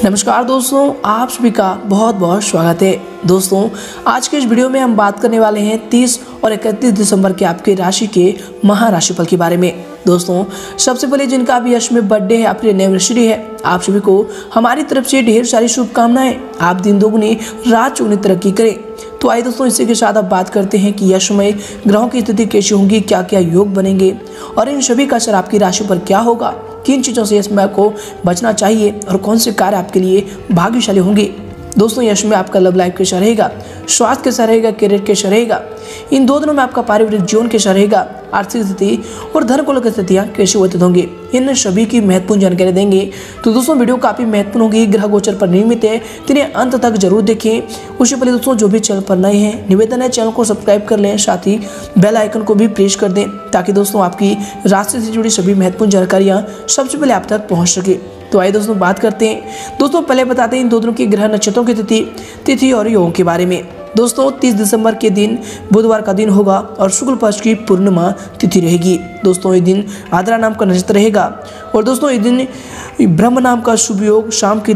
नमस्कार दोस्तों, आप सभी का बहुत बहुत स्वागत है। दोस्तों, आज के इस वीडियो में हम बात करने वाले हैं 30 और 31 दिसंबर के आपके राशि के महाराशिफल के बारे में। दोस्तों, सबसे पहले जिनका भी यश में बर्थडे है, आपकी एनिवर्सरी है, आप सभी को हमारी तरफ से ढेर सारी शुभकामनाएं। आप दिन दोगुनी रात चौगुनी तरक्की करें। तो आइए दोस्तों, इसी के साथ अब बात करते हैं कि यश में ग्रहों की स्थिति कैसी होंगी, क्या क्या योग बनेंगे और इन सभी का असर आपकी राशि पर क्या होगा, किन चीज़ों से यश में आपको बचना चाहिए और कौन से कार्य आपके लिए भाग्यशाली होंगे। दोस्तों, यश में आपका लव लाइफ कैसा रहेगा, स्वास्थ्य कैसा रहेगा, करियर कैसा रहेगा, इन 2 दिनों में आपका पारिवारिक जीवन कैसा रहेगा, आर्थिक स्थिति और धन को लेकर स्थितियाँ कैसे व्यतीत होंगे, इन सभी की महत्वपूर्ण जानकारी देंगे। तो दोस्तों, वीडियो काफ़ी महत्वपूर्ण होगी, ग्रह गोचर पर निर्मित है, तो इन्हें अंत तक जरूर देखें। उससे पहले दोस्तों, जो भी चैनल पर नए हैं, निवेदन है चैनल को सब्सक्राइब कर लें, साथ ही बेल आइकन को भी प्रेस कर दें, ताकि दोस्तों आपकी राशि से जुड़ी सभी महत्वपूर्ण जानकारियाँ सबसे पहले आप तक पहुँच सके। तो आइए दोस्तों, बात करते हैं। दोस्तों, पहले बताते हैं इन 2 दिनों की ग्रह नक्षत्रों की तिथि और योगों के बारे में। दोस्तों, 30 दिसंबर के दिन बुधवार का दिन होगा और शुक्ल पक्ष की पूर्णिमा तिथि रहेगी। दोस्तों, इस दिन आद्रा नाम का नक्षत्र रहेगा और दोस्तों इस दिन ब्रह्म नाम का शुभ योग शाम के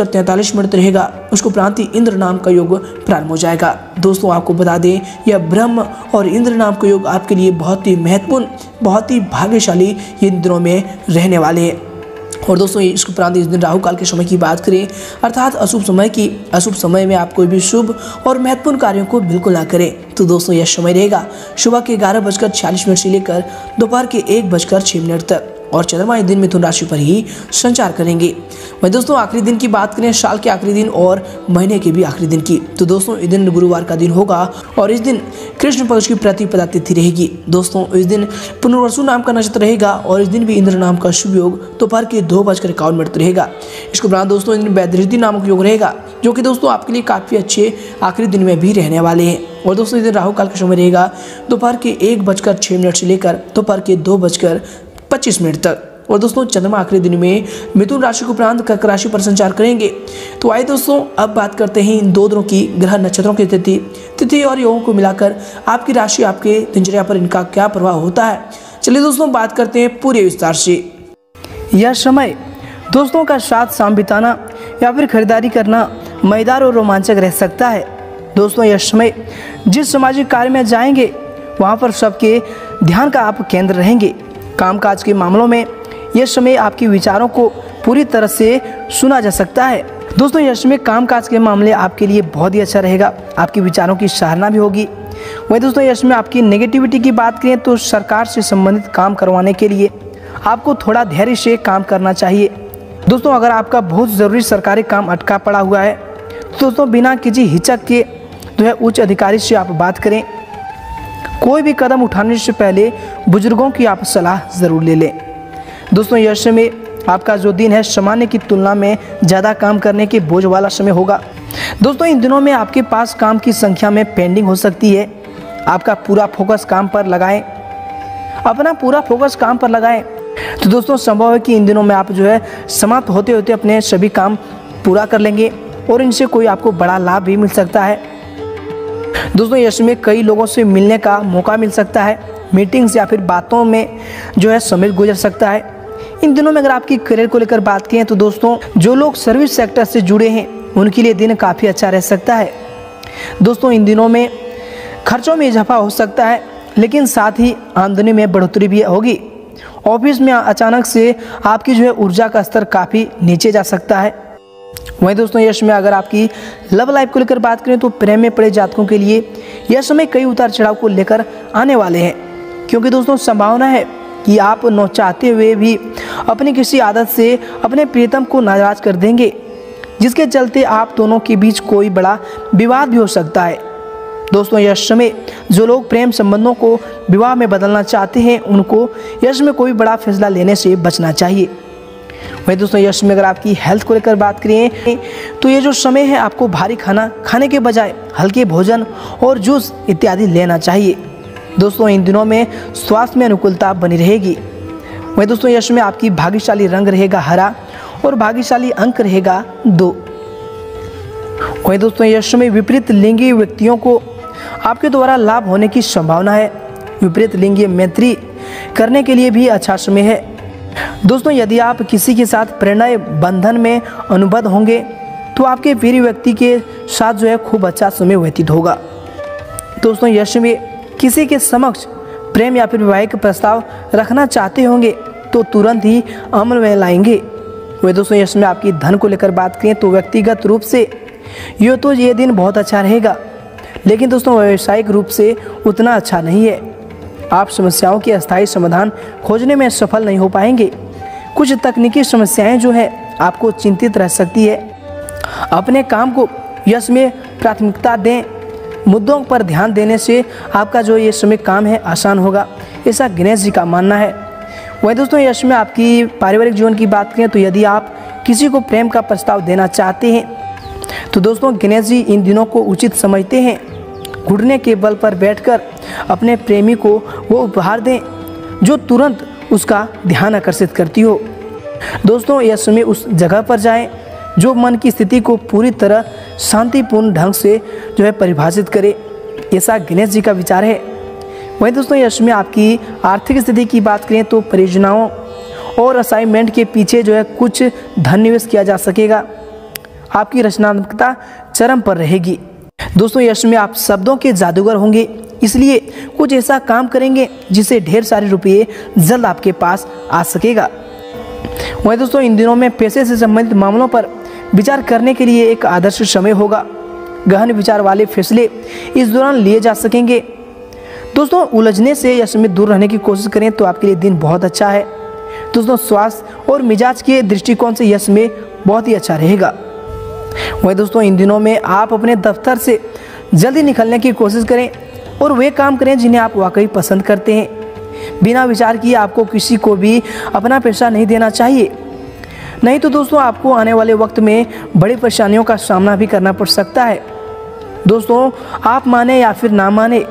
3:43 रहेगा। उसको उपरांत इंद्र नाम का योग प्रारंभ हो जाएगा। दोस्तों, आपको बता दें, यह ब्रह्म और इंद्र नाम का योग आपके लिए बहुत ही महत्वपूर्ण, बहुत ही भाग्यशाली इन दिनों में रहने वाले हैं। और दोस्तों, इसके उपरांत इस दिन राहु काल के समय की बात करें, अर्थात अशुभ समय में आप कोई भी शुभ और महत्वपूर्ण कार्यों को बिल्कुल ना करें। तो दोस्तों, यह समय रहेगा सुबह के 11:46 से लेकर दोपहर के 1:06 तक और चंद्रमा इस दिन मिथुन राशि पर ही संचार करेंगे। वहीं दोस्तों, आखिरी दिन की बात करें, साल के आखिरी दिन और महीने के भी आखिरी दिन की, तो दोस्तों इस दिन गुरुवार का दिन होगा और इस दिन कृष्ण पक्ष की प्रतिपदा तिथि रहेगी। दोस्तों, इस दिन पुनर्वसु नाम का नक्षत्र रहेगा और इस दिन भी इंद्र नाम का शुभ योग दोपहर के 2:51 रहेगा। इसके उपरांत दोस्तों इस दिन वैधृति नामक योग रहेगा, जो कि दोस्तों आपके लिए काफ़ी अच्छे आखिरी दिन में भी रहने वाले हैं। और दोस्तों, इस दिन राहु काल का समय रहेगा दोपहर के 1:06 से लेकर दोपहर के 2:25 तक। और दोस्तों, चंद्रमा आखिरी दिन में मिथुन राशि के उपरांत कर्क राशि पर संचार करेंगे। तो आइए दोस्तों, अब बात करते हैं इन 2 दिनों की ग्रह नक्षत्रों की तिथि और योगों को मिलाकर आपकी राशि, आपके दिनचर्या पर इनका क्या प्रभाव होता है। चलिए दोस्तों, बात करते हैं पूरे विस्तार से। यह समय दोस्तों का साथ शाम बिताना या फिर खरीदारी करना मजेदार और रोमांचक रह सकता है। दोस्तों, यह समय जिस सामाजिक कार्य में जाएंगे वहाँ पर सबके ध्यान का आप केंद्र रहेंगे। कामकाज के मामलों में यह समय आपके विचारों को पूरी तरह से सुना जा सकता है। दोस्तों, यह समय कामकाज के मामले आपके लिए बहुत ही अच्छा रहेगा, आपके विचारों की सराहना भी होगी। वहीं दोस्तों, यह समय आपकी नेगेटिविटी की बात करें तो सरकार से संबंधित काम करवाने के लिए आपको थोड़ा धैर्य से काम करना चाहिए। दोस्तों, अगर आपका बहुत ज़रूरी सरकारी काम अटका पड़ा हुआ है तो दोस्तों बिना किसी हिचक के जो है उच्च अधिकारी से आप बात करें। कोई भी कदम उठाने से पहले बुजुर्गों की आप सलाह ज़रूर ले लें। दोस्तों, यह समय आपका जो दिन है सामान्य की तुलना में ज़्यादा काम करने के बोझ वाला समय होगा। दोस्तों, इन दिनों में आपके पास काम की संख्या में पेंडिंग हो सकती है। आपका पूरा फोकस काम पर लगाएं, अपना पूरा फोकस काम पर लगाएं। तो दोस्तों, संभव है कि इन दिनों में आप जो है समाप्त होते होते अपने सभी काम पूरा कर लेंगे और इनसे कोई आपको बड़ा लाभ भी मिल सकता है। दोस्तों, यह समय कई लोगों से मिलने का मौका मिल सकता है, मीटिंग्स या फिर बातों में जो है समय गुजर सकता है। इन दिनों में अगर आपकी करियर को लेकर बात करें तो दोस्तों, जो लोग सर्विस सेक्टर से जुड़े हैं उनके लिए दिन काफ़ी अच्छा रह सकता है। दोस्तों, इन दिनों में खर्चों में इजाफा हो सकता है, लेकिन साथ ही आमदनी में बढ़ोतरी भी होगी। ऑफिस में अचानक से आपकी जो है ऊर्जा का स्तर काफ़ी नीचे जा सकता है। वहीं दोस्तों, यह समय अगर आपकी लव लाइफ को लेकर बात करें तो प्रेम में पड़े जातकों के लिए यह समय कई उतार चढ़ाव को लेकर आने वाले हैं, क्योंकि दोस्तों संभावना है कि आप न चाहते हुए भी अपनी किसी आदत से अपने प्रियतम को नाराज कर देंगे, जिसके चलते आप दोनों के बीच कोई बड़ा विवाद भी हो सकता है। दोस्तों, यह समय जो लोग प्रेम संबंधों को विवाह में बदलना चाहते हैं उनको यह समय कोई बड़ा फैसला लेने से बचना चाहिए। वही दोस्तों, यह समय अगर आपकी हेल्थ को लेकर बात करें तो ये जो समय है आपको भारी खाना खाने के बजाय हल्के भोजन और जूस इत्यादि लेना चाहिए। दोस्तों, इन दिनों में स्वास्थ्य में अनुकूलता बनी रहेगी। वही दोस्तों, यह समय आपकी भाग्यशाली रंग रहेगा हरा और भाग्यशाली अंक रहेगा 2। वही दोस्तों, यह समय विपरीत लिंगी व्यक्तियों को आपके द्वारा लाभ होने की संभावना है। विपरीत लिंगी मैत्री करने के लिए भी अच्छा समय है। दोस्तों यदि आप किसी के साथ प्रणय बंधन में अनुबद्ध होंगे तो आपके प्रिय व्यक्ति के साथ जो है खूब अच्छा समय व्यतीत होगा। दोस्तों यश में किसी के समक्ष प्रेम या फिर वैवाहिक प्रस्ताव रखना चाहते होंगे तो तुरंत ही अमल में लाएंगे। वही दोस्तों यश में आपकी धन को लेकर बात करें तो व्यक्तिगत रूप से ये दिन बहुत अच्छा रहेगा, लेकिन दोस्तों व्यावसायिक रूप से उतना अच्छा नहीं है। आप समस्याओं के अस्थायी समाधान खोजने में सफल नहीं हो पाएंगे। कुछ तकनीकी समस्याएं जो है आपको चिंतित रह सकती है। अपने काम को यश में प्राथमिकता दें। मुद्दों पर ध्यान देने से आपका जो ये समय काम है आसान होगा, ऐसा गणेश जी का मानना है। वही दोस्तों यश में आपकी पारिवारिक जीवन की बात करें तो यदि आप किसी को प्रेम का प्रस्ताव देना चाहते हैं तो दोस्तों गणेश जी इन दिनों को उचित समझते हैं। घुटने के बल पर बैठकर अपने प्रेमी को वो उपहार दें जो तुरंत उसका ध्यान आकर्षित करती हो। दोस्तों यह समय उस जगह पर जाएं जो मन की स्थिति को पूरी तरह शांतिपूर्ण ढंग से जो है परिभाषित करे, ऐसा गणेश जी का विचार है। वहीं दोस्तों यश में आपकी आर्थिक स्थिति की बात करें तो परियोजनाओं और असाइनमेंट के पीछे जो है कुछ धन निवेश किया जा सकेगा। आपकी रचनात्मकता चरम पर रहेगी। दोस्तों यश में आप शब्दों के जादूगर होंगे, इसलिए कुछ ऐसा काम करेंगे जिससे ढेर सारे रुपये जल्द आपके पास आ सकेगा। वहीं दोस्तों इन दिनों में पैसे से संबंधित मामलों पर विचार करने के लिए एक आदर्श समय होगा। गहन विचार वाले फैसले इस दौरान लिए जा सकेंगे। दोस्तों उलझने से यश में दूर रहने की कोशिश करें तो आपके लिए दिन बहुत अच्छा है। दोस्तों स्वास्थ्य और मिजाज के दृष्टिकोण से यश में बहुत ही अच्छा रहेगा। वही दोस्तों इन दिनों में आप अपने दफ्तर से जल्दी निकलने की कोशिश करें और वे काम करें जिन्हें आप वाकई पसंद करते हैं। बिना विचार किए आपको किसी को भी अपना पैसा नहीं देना चाहिए, नहीं तो दोस्तों आपको आने वाले वक्त में बड़ी परेशानियों का सामना भी करना पड़ सकता है। दोस्तों आप माने या फिर ना माने,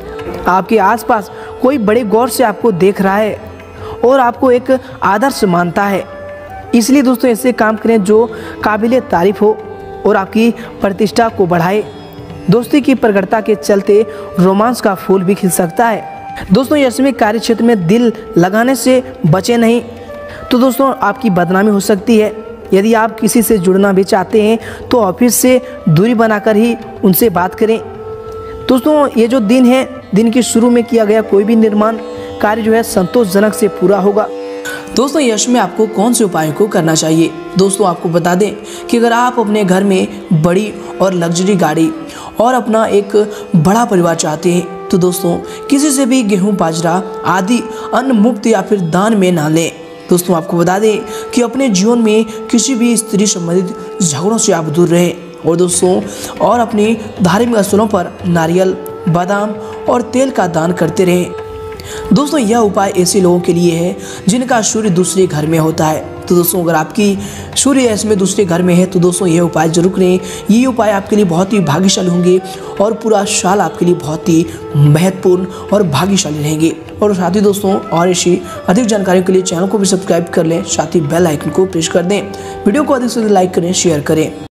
आपके आसपास कोई बड़े गौर से आपको देख रहा है और आपको एक आदर्श मानता है, इसलिए दोस्तों ऐसे काम करें जो काबिले तारीफ हो और आपकी प्रतिष्ठा को बढ़ाए। दोस्ती की प्रगड़ता के चलते रोमांस का फूल भी खिल सकता है। दोस्तों यश में कार्य क्षेत्र में दिल लगाने से बचे नहीं तो दोस्तों आपकी बदनामी हो सकती है। यदि आप किसी से जुड़ना भी चाहते हैं तो ऑफिस से दूरी बनाकर ही उनसे बात करें। दोस्तों ये जो दिन है, दिन के शुरू में किया गया कोई भी निर्माण कार्य जो है संतोषजनक से पूरा होगा। दोस्तों यश में आपको कौन से उपायों को करना चाहिए? दोस्तों आपको बता दें कि अगर आप अपने घर में बड़ी और लग्जरी गाड़ी और अपना एक बड़ा परिवार चाहते हैं तो दोस्तों किसी से भी गेहूं बाजरा आदि अन्न मुफ्त या फिर दान में ना लें। दोस्तों आपको बता दें कि अपने जीवन में किसी भी स्त्री संबंधित झगड़ों से आप दूर रहें और दोस्तों और अपनी धार्मिक स्थलों पर नारियल, बादाम और तेल का दान करते रहें। दोस्तों यह उपाय ऐसे लोगों के लिए है जिनका सूर्य दूसरे घर में होता है। तो दोस्तों अगर आपकी सूर्य इसमें दूसरे घर में है तो दोस्तों यह उपाय जरूर करें। ये उपाय आपके लिए बहुत ही भाग्यशाली होंगे और पूरा साल आपके लिए बहुत ही महत्वपूर्ण और भाग्यशाली रहेंगे। और साथ ही दोस्तों और ऐसी अधिक जानकारी के लिए चैनल को भी सब्सक्राइब कर लें, साथ ही बेल आइकन को प्रेस कर दें। वीडियो को अधिक से अधिक लाइक करें, शेयर करें।